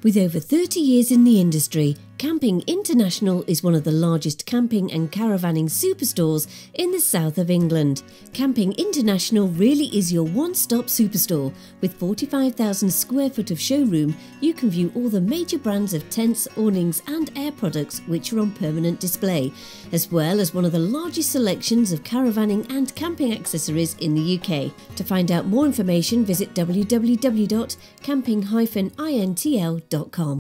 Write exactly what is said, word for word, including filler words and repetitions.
With over thirty years in the industry, Camping-Intl is one of the largest camping and caravanning superstores in the south of England. Camping-Intl really is your one-stop superstore. With forty-five thousand square foot of showroom, you can view all the major brands of tents, awnings and air products which are on permanent display, as well as one of the largest selections of caravanning and camping accessories in the U K. To find out more information, visit w w w dot camping dash intl dot com.